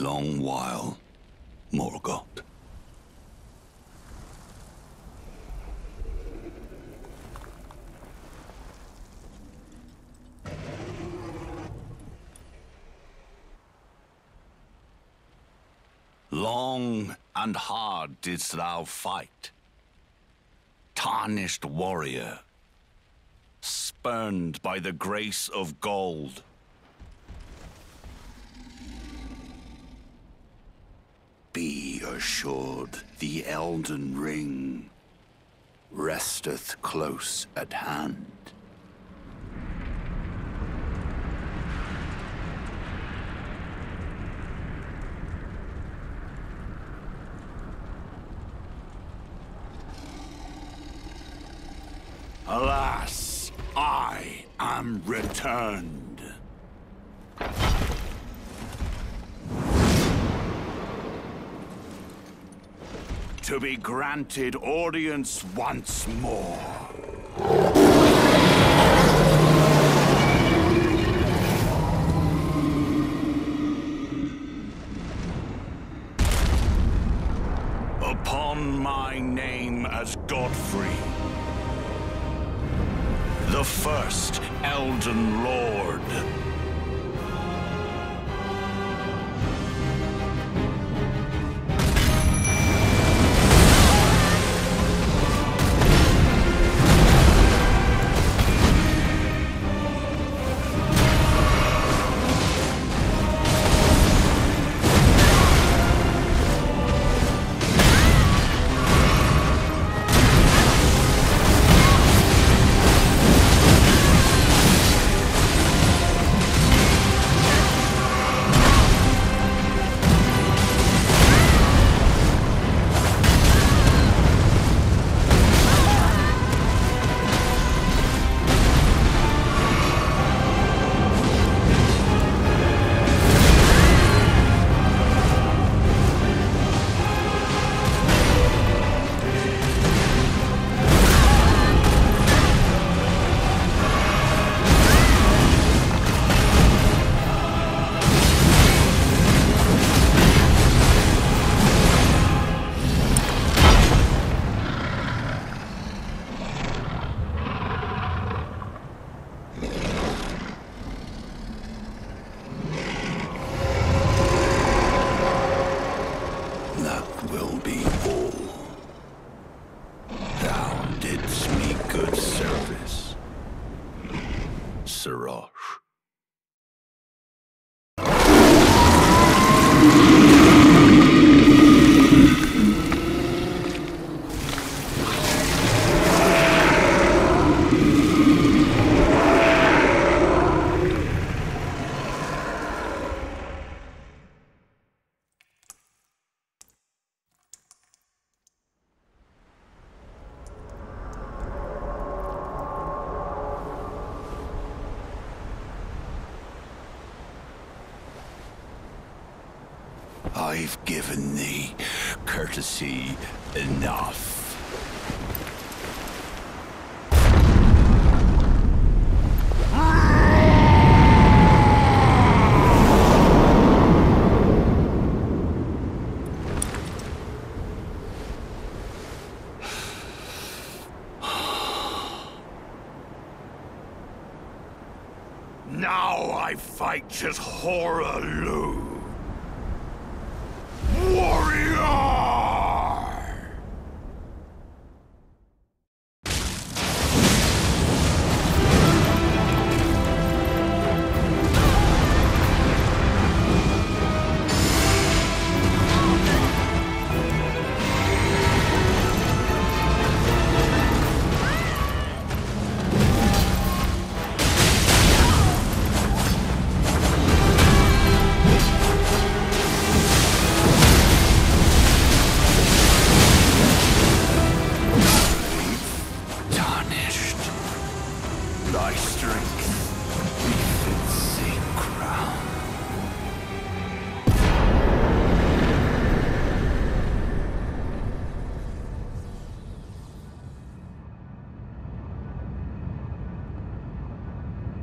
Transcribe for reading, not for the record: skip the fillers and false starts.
long while, Morgoth. Long and hard didst thou fight, tarnished warrior, spurned by the grace of gold. Be assured the Elden Ring resteth close at hand. Alas, I am returned. To be granted audience once more. Upon my name as Godfrey, the first Elden Lord. I've given thee courtesy enough. Now I fight as Hoarah Loux.